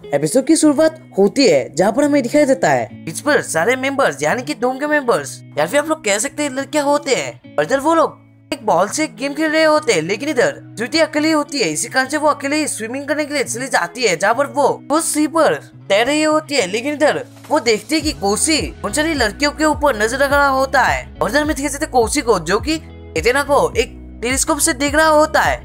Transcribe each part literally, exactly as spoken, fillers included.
Episode की शुरुआत होती है जहाँ पर हमें दिखाया जाता है इस पर सारे मेंबर्स यानी कि डोम के मेंबर्स या फिर आप लोग कह सकते हैं लड़कियां होते हैं और इधर वो लोग एक बॉल से गेम खेल रहे होते हैं। लेकिन इधर ज्योति अकेली होती है, इसी कारण से वो अकेले ही स्विमिंग करने के लिए चली जाती है जहाँ पर वो वो सी पर तैर रही होती है। लेकिन इधर वो देखती है कि कोसी उन सारी लड़कियों के ऊपर नजर रख रहा होता है और इधर में देख सकते कोसी को जो कि एथेना को एक टेलीस्कोप से देख रहा होता है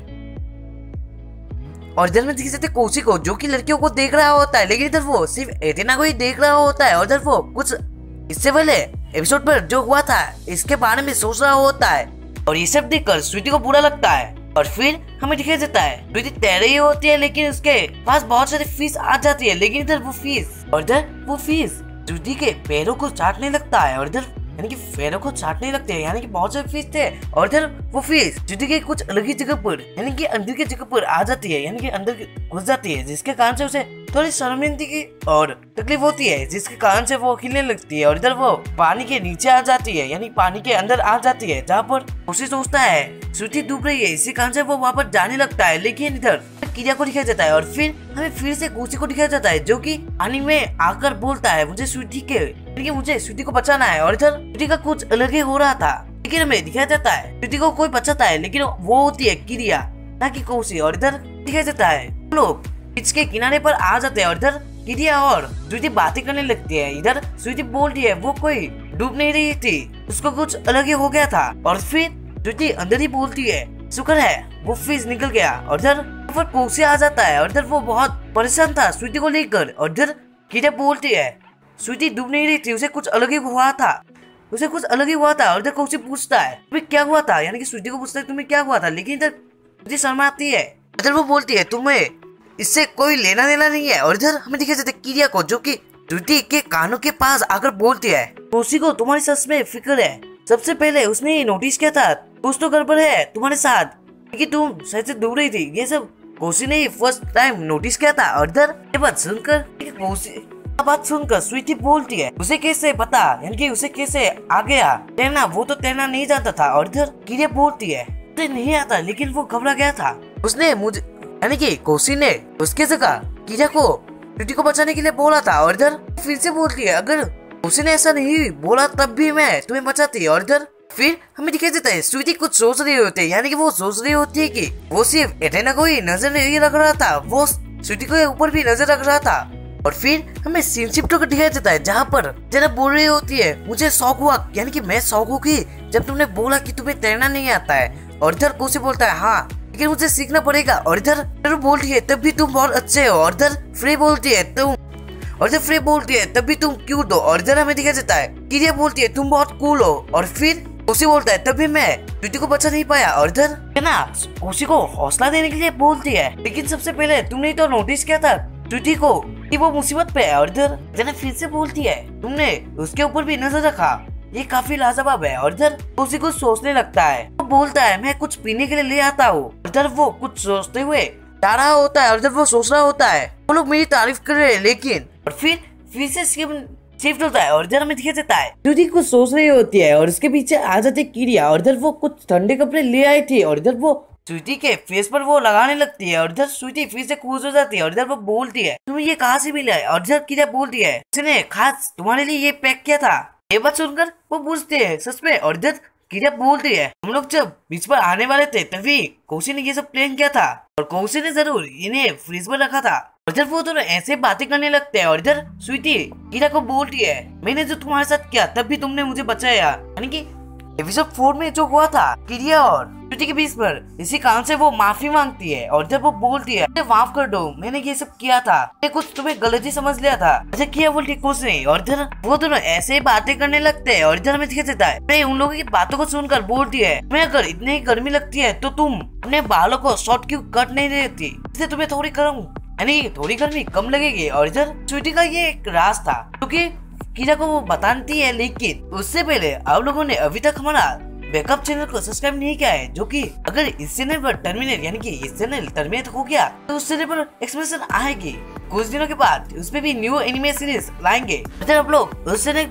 और इधर में देख सकते कोसी को जो कि लड़कियों को देख रहा होता है। लेकिन इधर वो सिर्फ एथेना को ही देख रहा होता है और इधर वो कुछ इससे पहले एपिसोड पर जो हुआ था इसके बारे में सोच रहा होता है और ये सब देखकर स्वीटी को बुरा लगता है। और फिर हमें दिखाई देता है स्वीटी तैर रही होती है लेकिन उसके पास बहुत सारी फिश आ जाती है। लेकिन इधर वो फिश और इधर वो फिश स्वीटी के पैरों को चाटने लगता है और इधर यानी कि पैरों को चाटने लगते हैं यानी कि बहुत सारे फिश थे और इधर वो फिश स्वीटी के कुछ अलग ही जगह पर यानी कि अंदर की जगह पर आ जाती है यानी कि अंदर घुस जाती है जिसके कारण से उसे थोड़ी शर्मिंदगी और तकलीफ होती है जिसके कारण से वो खिलने लगती है और इधर वो पानी के नीचे आ जाती है यानी पानी के अंदर आ जाती है जहाँ पर उसे सोचता है स्वीटी डूब रही है, इसी कारण से वो वहाँ पर जाने लगता है। लेकिन इधर किरिया को दिखाया जाता है और फिर हमें फिर से कोसी को दिखाया जाता है जो कि पानी में आकर बोलता है मुझे स्वीटी के लेकिन मुझे स्वीटी को बचाना है और इधर स्वीटी का कुछ अलग ही हो रहा था। लेकिन हमें दिखाया जाता है स्वीटी को कोई बचाता है लेकिन वो होती है किरिया ना कि कोसी और इधर दिखाया जाता है लोग बीच के किनारे पर आ जाते हैं और इधर किरिया और स्वीटी बातें करने लगती है। इधर स्वीटी बोलती है वो कोई डूब नहीं रही थी, उसको कुछ अलग ही हो गया था और फिर स्वीटी अंदर ही बोलती है शुक्र है वो फिश निकल गया और इधर पर कोसी आ जाता है और इधर वो बहुत परेशान था स्वीटी को लेकर और इधर किरिया बोलती है स्वीटी डूब नहीं रही थी, उसे कुछ अलग ही हुआ था उसे कुछ अलग ही हुआ था और इधर कोसी पूछता है तुम्हें क्या हुआ था यानी कि स्वीटी को पूछता है तुम्हें क्या हुआ था। लेकिन इधर स्वीटी शर्माती है इधर वो बोलती है तुम्हें इससे कोई लेना देना नहीं है और इधर हमें दिखाई जाता है किरिया को जो कि स्वीटी के कानों के पास आकर बोलती है कोसी को तुम्हारी सच में फिक्र है, सबसे पहले उसने ये नोटिस किया था कुछ तो गड़बड़ है तुम्हारे साथ कि तुम शायद से डूब रही थी। ये सब कोसी ने फर्स्ट टाइम नोटिस किया था और इधर ये बात सुनकर कोसी बात सुनकर स्वीटी बोलती है उसे कैसे पता यानी कि उसे कैसे आ गया तैरना, वो तो तैरना नहीं जानता था और इधर किरिया बोलती है उसे नहीं आता लेकिन वो घबरा गया था, उसने मुझे यानी कि कोसी ने उसके जगह किरिया को स्वीटी को बचाने के लिए बोला था। और इधर फिर से बोलती है अगर कोसी ने ऐसा नहीं बोला तब भी मैं तुम्हें बचाती। और इधर फिर हमें दिखाई देता है स्वीटी कुछ सोच रही होती है यानी कि वो सोच रही होती है कि वो सिर्फ एथेना को ही नजर नहीं रख रहा था, वो स्वीटी के ऊपर भी नजर रख रहा था। और फिर हमें सीनशिफ्ट को दिखाया जाता है जहाँ पर जरा बोल रही होती है मुझे शौक हुआ यानी कि मैं शौक होगी जब तुमने बोला कि तुम्हें तैरना नहीं आता है। और इधर कोसी बोलता है हाँ लेकिन मुझे सीखना पड़ेगा। और इधर बोलती है तब भी तुम बहुत अच्छे हो और इधर फ्री बोलती है तुम और इधर फ्री बोलती है तब भी तुम क्यूट हो। और इधर हमें दिखाया जाता है किरिया बोलती है तुम बहुत कूल हो और फिर कोसी बोलता है तभी मैं स्वीटी को बचा नहीं पाया। और इधर है ना कोसी को हौसला देने के लिए बोलती है लेकिन सबसे पहले तुमने तो नोटिस किया था स्वीटी को कि वो मुसीबत पे है। और इधर फिर से बोलती है तुमने उसके ऊपर भी नजर रखा, ये काफी लाजवाब है। और इधर कोसी कुछ सोचने लगता है, वो बोलता है मैं कुछ पीने के लिए ले आता हूँ। इधर वो कुछ सोचते हुए जा रहा होता है और इधर वो सोच रहा होता है वो लोग मेरी तारीफ कर रहे हैं लेकिन और फिर फिर से शिफ्ट होता है और इधर हमें दिखा जाता है स्वीटी कुछ सोच रही होती है और उसके पीछे आ जाती है किरिया और इधर वो कुछ ठंडे कपड़े ले आई थी और इधर वो स्वीटी के फेस पर वो लगाने लगती है और इधर स्वीटी फिर से खुश हो जाती है और इधर वो बोलती है तुम्हें ये कहाँ से मिला है। और इधर किरिया बोलती है उसने खास तुम्हारे लिए ये पैक किया था। ये बात सुनकर वो पूछते हैं सच में। और इधर किरिया बोलती है हम लोग जब बीच पर आने वाले थे तभी कोसी ने ये सब प्लान किया था और कोसी ने जरूर इन्हें फ्रीज पर रखा था। और इधर वो दोनों ऐसे बातें करने लगते हैं और इधर स्वीटी किरिया को बोलती है मैंने जो तुम्हारे साथ किया तब भी तुमने मुझे बचाया यानी कि एपिसोड फोर में जो हुआ था किरिया और स्वीटी के बीच पर, इसी कारण से वो माफी मांगती है और जब वो बोलती है माफ कर दो मैंने ये सब किया था, मैं कुछ तुम्हें गलती समझ लिया था, अच्छा किया बोलती कुछ नहीं। और इधर वो दोनों ऐसे ही बातें करने लगते हैं और इधर हमें दिखा देता है मैं उन लोगों की बातों को सुनकर बोलती है मैं अगर इतनी गर्मी लगती है तो तुम अपने बालों को शॉर्ट क्यों कट नहीं देती, इससे तुम्हें थोड़ी गर्म यानी थोड़ी गर्मी कम लगेगी। और इधर स्वीटी का ये एक राज था क्योंकि किरिया को वो बताती है लेकिन उससे पहले आप लोगों ने अभी तक हमारा बैकअप चैनल को सब्सक्राइब नहीं किया है जो कि अगर इस चैनल पर टर्मिनेट यानी कि इस चैनल टर्मिनेट हो गया तो उस चैनल पर एक्सप्रेशन आएगी कुछ दिनों के बाद, उस पे भी न्यू एनिमे सीरीज लाएंगे। अगर आप लोग उस चैनल पर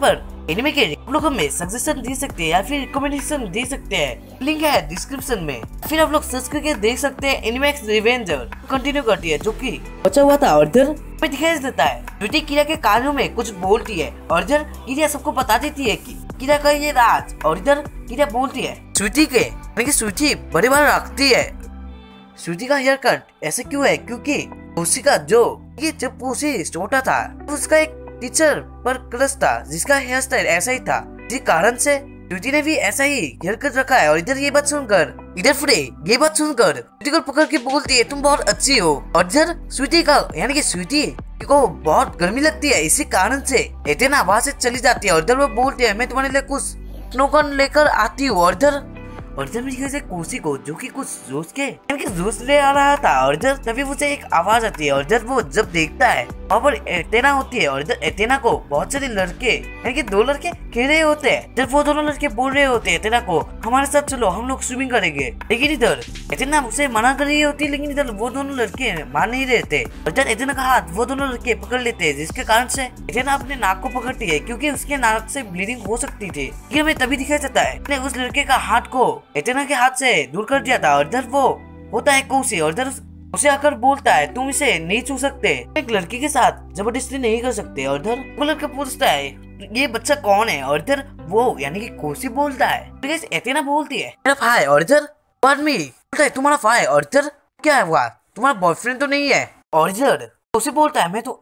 एनिमे के आप लोग हमें सजेशन दे सकते हैं या फिर रिकमेंडेशन दे सकते हैं, लिंक है डिस्क्रिप्शन में। फिर आप लोग सर्च करके देख सकते हैं एनिमैक्स रिवेंजर कंटिन्यू करती है जो कि बचा हुआ था। और इधर में दिखाई देता है स्वीटी किरा के कानों में कुछ बोलती है और इधर किरा सबको बता देती है कि किरा का ये राज। और इधर किरा बोलती है स्वीटी के यानी कि स्वीटी बड़े बार रखती है। स्वीटी का हेयर कट ऐसे क्यों है क्योंकि कोसी का जो ये जब कोसी छोटा था उसका एक टीचर पर क्रश था जिसका हेयर स्टाइल ऐसा ही था, जिस कारण से स्वीटी ने भी ऐसा ही हेयर कट रखा है। और इधर ये बात सुनकर इधर फ्रे ये बात सुनकर स्वीटी को पकड़ के बोलती है तुम बहुत अच्छी हो। और इधर स्वीटी का यानी कि स्वीटी को बहुत गर्मी लगती है, इसी कारण से एथेना वहां से चली जाती है। और इधर वो बोलती है मैं तुम्हारे लिए कुछ स्नोकॉर्न लेकर आती हूँ। और इधर और इधर मेरी से कोसी को जो कि कुछ जूस के यानी कि जूस ले आ रहा था। और इधर तभी उसे एक आवाज आती है और इधर वो जब देखता है वहाँ पर एथेना होती है। और इधर एथेना को बहुत सारे लड़के यानी कि दो लड़के खेल रहे होते हैं। जब वो दोनों लड़के बोल रहे होते हैं एथेना को हमारे साथ चलो हम लोग स्विमिंग करेंगे, लेकिन इधर एथेना उसे मना कर रही होती है, लेकिन इधर वो दोनों लड़के मान नहीं रहते। और इधर एथेना का हाथ वो दोनों लड़के पकड़ लेते हैं, जिसके कारण से एथेना अपने नाक को पकड़ती है क्योंकि उसके नाक से ब्लीडिंग हो सकती थी। ये हमें तभी दिखाया जाता है उस लड़के का हाथ को एथेना के हाथ से दूर कर दिया था। और इधर वो होता है कोसी और इधर उसे आकर बोलता है तुम इसे नहीं छू सकते, एक लड़की के साथ जबरदस्ती नहीं कर सकते। और इधर वो लड़का पूछता है ये बच्चा कौन है। और इधर वो यानी कि कोसी बोलता है एथेना बोलती है मेरा भाई। और इधर आदमी बोलता है तुम्हारा भाई। और इधर क्या हुआ तुम्हारा बॉयफ्रेंड तो नहीं है। और इधर कोसी बोलता है मैं तो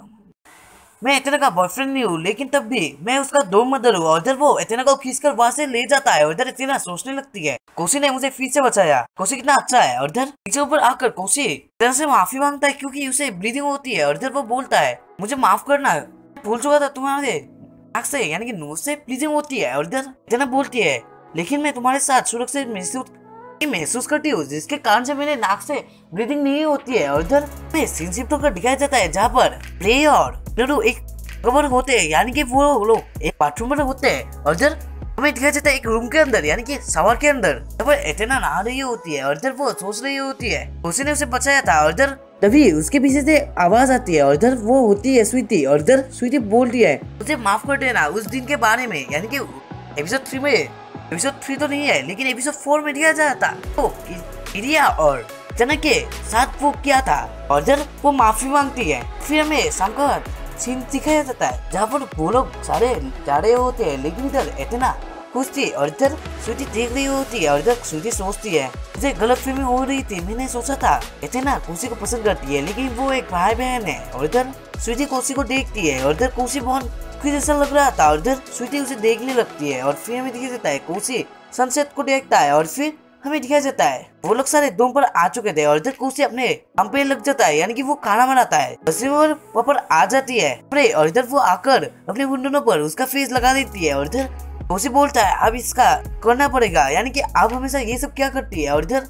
मैं एथेना का बॉयफ्रेंड नहीं हूँ, लेकिन तब भी मैं उसका दो मदर हूँ। और इधर वो एथेना को खींचकर वहां से ले जाता है। और इधर एथेना सोचने लगती है कोसी ने मुझे फिर से बचाया, कोसी कितना अच्छा है। और इधर नीचे ऊपर आकर कोसी एथेना से माफी मांगता है क्योंकि उसे ब्लीडिंग होती है। और इधर वो बोलता है मुझे माफ करना, भूल चुका था तुम्हारे नाक से यानी कि नोज से ब्लीडिंग होती है। और इधर एथेना बोलती है लेकिन मैं तुम्हारे साथ सुरक्षित महसूस महसूस करती हूँ जिसके कारण से मेरे नाक से ब्लीडिंग नहीं होती है। और इधर में सीनशिप तो दिखाया जाता है जहाँ पर प्ले और लड्डू एक कवर होते हैं यानी कि वो लोग एक बाथरूम में होते हैं। और इधर हमें दिखाया जाता है एक रूम के अंदर यानी कि शावर के अंदर जब एथेना नहा रही होती है। और इधर वो सोच रही होती है उसी ने उसे बचाया था। और इधर तभी उसके पीछे से आवाज आती है और इधर वो होती है स्वीटी। और इधर स्वीटी बोलती है मुझे माफ कर देना उस दिन के बारे में, यानी कि एपिसोड थ्री में एपिसोड थ्री तो नहीं है लेकिन एपिसोड फोर में दिखाया जाता तो इरिया और जना के साथ वो किया था। और इधर वो माफी मांगती है। फिर हमें शंकर सीन दिखाया जाता है जहाँ पर वो लोग सारे जा रहे होते हैं, लेकिन इधर एथेना खुश थी और इधर स्वीटी देख रही होती है। और इधर स्वीटी सोचती है मुझे गलत फहमी हो रही थी, मैंने सोचा था एथेना कोसी को पसंद करती है लेकिन वो एक भाई बहन है। और इधर स्वीटी कोसी को देखती है और इधर कोसी बहुत खुश जैसा लग रहा था। और इधर स्वीटी उसे देखने लगती है। और फिर हमें दिखाया जाता है कोसी सनसेट को देखता है। और फिर हमें दिखाया जाता है वो लोग सारे दो पर आ चुके थे। और इधर कोसी अपने काम पे लग जाता है यानी कि वो खाना बनाता है, वहाँ पर आ जाती है। और इधर वो आकर अपने मुंडनों पर उसका फेस लगा देती है। और इधर कोसी बोलता है अब इसका करना पड़ेगा यानी कि आप हमेशा ये सब क्या करती है। और इधर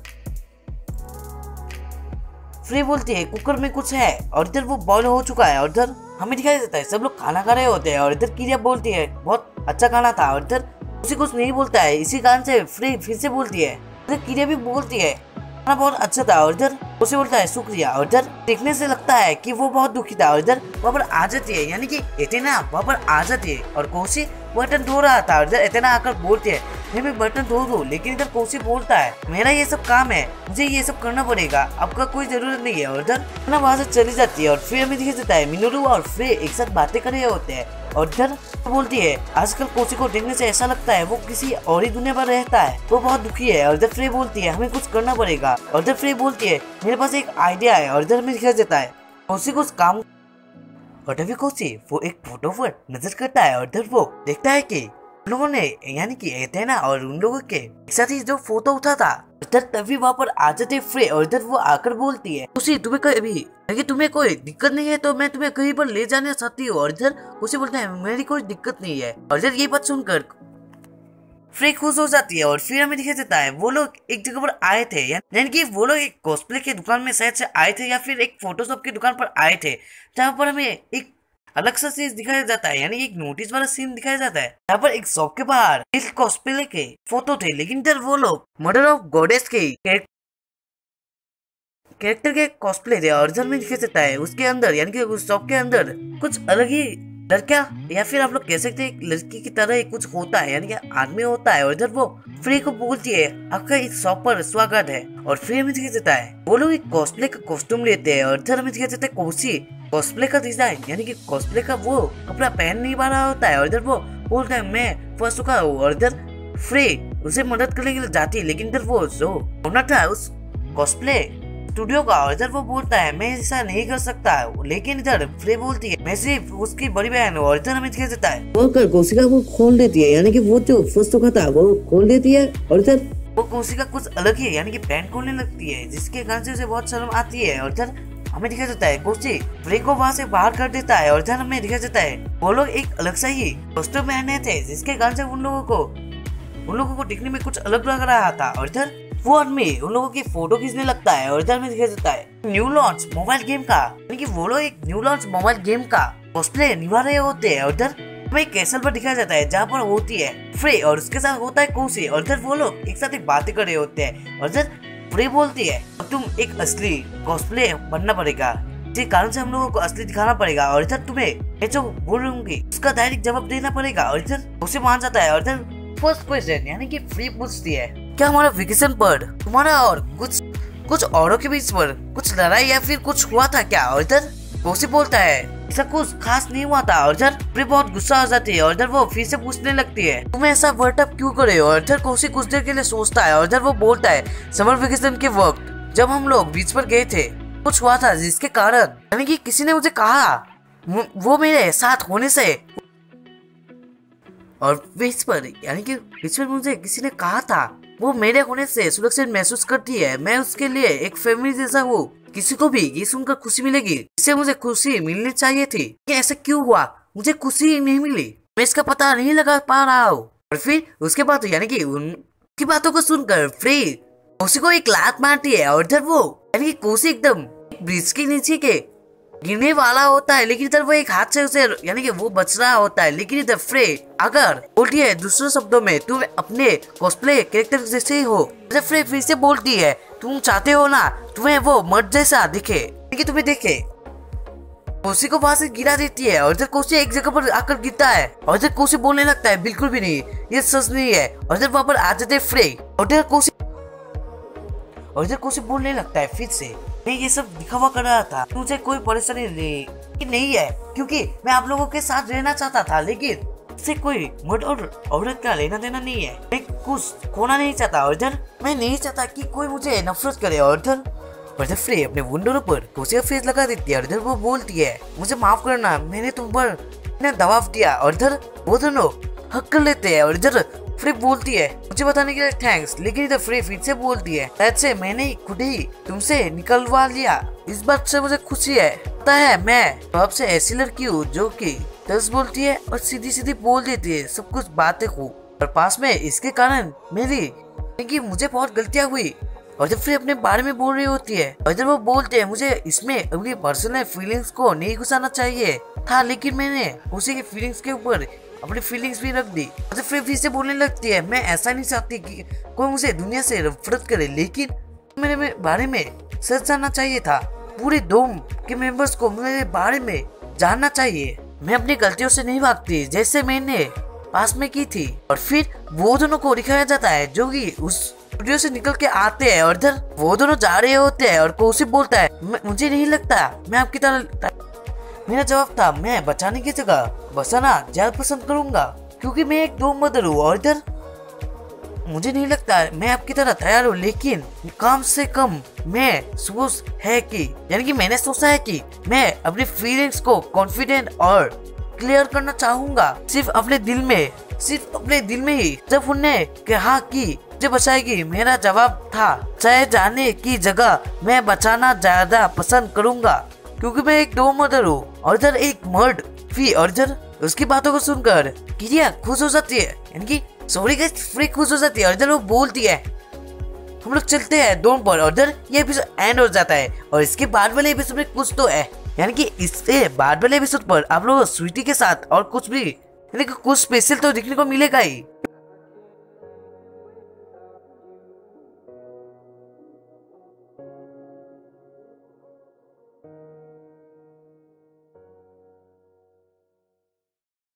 फ्री बोलती है कुकर में कुछ है। और इधर वो बॉयल हो चुका है। और इधर हमें दिखाया जाता है सब लोग खाना खा रहे होते हैं। और इधर किरिया बोलती है बहुत अच्छा खाना था। और इधर उसे कुछ नहीं बोलता है, इसी कारण से फ्री फिर से बोलती है। इधर किरिया भी बोलती है खाना बहुत अच्छा था। और इधर उसे बोलता है शुक्रिया। और इधर देखने से लगता है कि वो बहुत दुखी था। और इधर वहाँ पर आ जाती है यानी कि एथेना वहाँ पर आ जाती है और कोसी बर्तन धो रहा था। और इधर एथेना आकर बोलती है मैं भी बर्तन धो दूं, लेकिन इधर कोसी बोलता है मेरा ये सब काम है, मुझे ये सब करना पड़ेगा, आपका कोई जरूरत नहीं है। और इधर ना वहाँ से चली जाती है। और फिर हमें दिखा जाता है मिनोरू और फ्रे एक साथ बातें कर रहे होते हैं। और इधर बोलती है आजकल कोसी को देखने से ऐसा लगता है वो किसी और ही दुनिया पर रहता है, वो बहुत दुखी है। और इधर फ्रे बोलती है हमें कुछ करना पड़ेगा। और इधर फ्रे बोलती है मेरे पास एक आइडिया है। और इधर हमें दिखा जाता है कोसी कुछ काम और तभी कोसी वो एक फोटो पर नजर करता है। और इधर वो देखता है कि उन लोगों ने यानी कि एथेना और उन लोगों के एक साथ ही जो फोटो उठा था। इधर तभी वहाँ पर आ जाते फ्रे। और इधर वो आकर बोलती है कोसी तुम्हें कभी अगर तुम्हें कोई दिक्कत नहीं है तो मैं तुम्हें कहीं पर ले जाना चाहती हूँ। और इधर कोसी बोलता है मेरी कोई दिक्कत नहीं है। और इधर ये बात सुनकर फ्रे खुश हो जाती है। और फिर हमें दिखा देता है वो लोग एक जगह पर आए थे यानी कि वो लोग एक कॉस्प्ले की दुकान में शायद से आए थे या फिर एक फोटोशॉप की दुकान पर आए थे, जहाँ पर हमें एक अलग सा चीज दिखाया जाता है यानी एक नोटिस वाला सीन दिखाया जाता है। यहाँ पर एक शॉप के बाहर एक कॉस्प्ले के फोटो थे, लेकिन इधर वो लोग मदर ऑफ गॉडेस के कैरेक्टर के कॉस्प्ले थे। और इधर में दिखाया जाता है उसके अंदर यानी कि उस शॉप के अंदर कुछ अलग ही लड़का या फिर आप लोग कह सकते हैं लड़की की तरह ही कुछ होता है, यानी कि आदमी होता है। और इधर वो फ्री को बोलती है आपका इस शॉप पर स्वागत है। और फिर हमें दिखाई देता है वो लोग एक कॉस्प्ले का कॉस्ट्यूम लेते हैं। और इधर हमें दिखाई देता है कोसी कॉस्प्ले का डिजाइन, यानी कि कॉस्प्ले का वो कपड़ा पहन नहीं पा रहा होता है। और इधर वो बोलता है मैं फंस चुका हूँ। और इधर फ्री उसे मदद करने के लिए जाती है, लेकिन इधर वो जो ओनर था उस कॉस्प्ले स्टूडियो का, और इधर वो बोलता है मैं ऐसा नहीं कर सकता। लेकिन इधर फ्रे बोलती है मैं सिर्फ उसकी बड़ी बहन हूँ। और इधर हमें दिखाई देता है वो कर कोशिका वो खोल देती है, यानी कि वो जो फंस चुका था वो खोल देती है। और इधर वो कोशिका कुछ अलग ही, यानी कि पैंट खोलने लगती है, जिसके कारण से उसे बहुत शर्म आती है। और इधर हमें दिखाई देता है कोशी फ्रे को वहाँ से बाहर कर देता है। और इधर हमें दिखाई देता है वो लोग एक अलग सा ही कॉस्ट्यूम पहने थे, जिसके कारण से उन लोगों को उन लोगों को दिखने में कुछ अलग लग रहा था। और इधर वो आदमी उन लोगों की फोटो खींचने लगता है। और इधर में दिखाई देता है न्यू लॉन्च मोबाइल गेम का, यानी कि वो लोग एक न्यू लॉन्च मोबाइल गेम का कॉस्प्ले निभा रहे होते हैं। और इधर हमें एक कैसल पर दिखाया जाता है जहाँ पर होती है फ्रे और उसके साथ होता है कोसी। और इधर वो लोग एक साथ एक बातें कर रहे होते हैं। और इधर फ्रे बोलती है तुम एक असली कॉस्प्ले बनना पड़ेगा, जिस कारण से हम लोगों को असली दिखाना पड़ेगा। और इधर तुम्हें मैं जो बोल रही उसका डायरेक्ट जवाब देना पड़ेगा। और इधर उसे मान जाता है। और इधर फर्स्ट क्वेश्चन, यानी कि फ्री पूछती है क्या हमारा वेकेशन पर तुम्हारा और कुछ कुछ औरों के बीच पर कुछ लड़ाई या फिर कुछ हुआ था क्या। और इधर कोसी बोलता है ऐसा कुछ खास नहीं हुआ था। और इधर फ्री बहुत गुस्सा हो जाती है। और इधर वो फिर से पूछने लगती है तुम ऐसा वर्टअप क्यों करे हो। और इधर कोसी कुछ देर के लिए सोचता है। और इधर वो बोलता है समर वेकेशन के वक्त जब हम लोग बीच पर गए थे कुछ हुआ था, जिसके कारण यानी कि किसी ने मुझे कहा वो मेरे साथ होने से और बीच पर यानी कि बीच पर मुझे किसी ने कहा था वो मेरे होने से सुरक्षित महसूस करती है, मैं उसके लिए एक फैमिली जैसा हूँ। किसी को भी ये सुनकर खुशी मिलेगी, इससे मुझे खुशी मिलनी चाहिए थी, कि ऐसा क्यों हुआ, मुझे खुशी नहीं मिली, मैं इसका पता नहीं लगा पा रहा हूँ। और फिर उसके बाद यानी कि उनकी बातों को सुनकर फ्री कोसी को एक लात मारती है। और इधर वो यानी कि कोसी एकदम ब्रिज के नीचे के गिरने वाला होता है, लेकिन इधर वो एक हाथ से उसे यानी कि वो बच रहा होता है। लेकिन इधर फ्रे अगर बोलती है दूसरे शब्दों में तुम अपने कॉस्प्ले कैरेक्टर जैसे ही हो। इधर फ्रे फिर से बोलती है तुम चाहते हो ना तुम्हें वो मर्द जैसा दिखे, कि तुम्हें देखे। कोसी को वहां से गिरा देती है। और इधर कोसी एक जगह पर आकर गिरता है। और इधर कोसी बोलने लगता है बिल्कुल भी नहीं, ये सच नहीं है। और इधर वहां पर आ जाते फ्रे। और इधर कोसी और इधर कोसी बोलने लगता है फिर से मैं ये सब दिखावा कर रहा था, मुझे कोई परेशानी नहीं नहीं है, क्योंकि मैं आप लोगों के साथ रहना चाहता था, लेकिन इससे कोई मर्द और औरत का लेना देना नहीं है, मैं कुछ खोना नहीं चाहता। और इधर मैं नहीं चाहता कि कोई मुझे नफरत करे। और इधर और इधर फ्रे अपने विंडो पर कोसी का फेस लगा देती है। और इधर वो बोलती है मुझे माफ करना, मैंने तुम पर दबाव दिया। और इधर वो दोनों हक कर लेते हैं। और इधर फ्री बोलती है मुझे बताने के लिए थैंक्स, लेकिन इधर फ्री फिर से बोलती है शायद से मैंने खुद ही तुमसे निकलवा लिया, इस बात से मुझे खुशी है। पता है मैं तो आपसे ऐसी लड़की हूँ जो कि दस बोलती है और सीधी सीधी बोल देती है सब कुछ बातें को, और पास में इसके कारण मेरी कि मुझे बहुत गलतियाँ हुई। और जब फ्री अपने बारे में बोल रही होती है और इधर वो बोलते हैं मुझे इसमें अपनी पर्सनल फीलिंग्स को नहीं घुसाना चाहिए था, लेकिन मैंने उसी के फीलिंग्स के ऊपर अपनी फीलिंग्स भी रख दी। और फिर फिर से बोलने लगती है मैं ऐसा नहीं चाहती कि कोई मुझे दुनिया से नफरत करे, लेकिन मेरे बारे में सच जानना चाहिए था, पूरे डोम के मेंबर्स को मेरे बारे में जानना चाहिए। मैं अपनी गलतियों से नहीं भागती जैसे मैंने पास में की थी। और फिर वो दोनों को दिखाया जाता है जो कि उस स्टूडियो से निकल के आते हैं। और इधर वो दोनों जा रहे होते हैं। और कौशिक बोलता है मुझे नहीं लगता मैं आपकी तरह। मेरा जवाब था मैं बचाने की जगह बचाना ज्यादा पसंद करूंगा, क्योंकि मैं एक दो मदर हूँ। और इधर मुझे नहीं लगता मैं आपकी तरह तैयार हूँ, लेकिन कम से कम मैं सोच है कि यानी कि मैंने सोचा है कि मैं अपनी फीलिंग्स को कॉन्फिडेंट और क्लियर करना चाहूंगा, सिर्फ अपने दिल में सिर्फ अपने दिल में ही। जब उन्हें कहा कि मुझे बचाएगी, मेरा जवाब था चाहे जाने की जगह मैं बचाना ज्यादा पसंद करूंगा, क्योंकि मैं एक दो मदर हूँ। और इधर एक मर्द फी और इधर उसकी बातों को सुनकर किरिया खुश हो जाती है, यानी कि सॉरी गाइस फ्री खुश हो जाती है। और इधर वो बोलती है हम लोग चलते हैं दोनों पर। और इधर ये एपिसोड एंड हो जाता है। और इसके बाद वाले एपिसोड में कुछ तो है, यानी कि इससे बाद वाले एपिसोड पर आप लोग स्वीटी के साथ और कुछ भी यानी कि कुछ स्पेशल तो देखने को मिलेगा ही।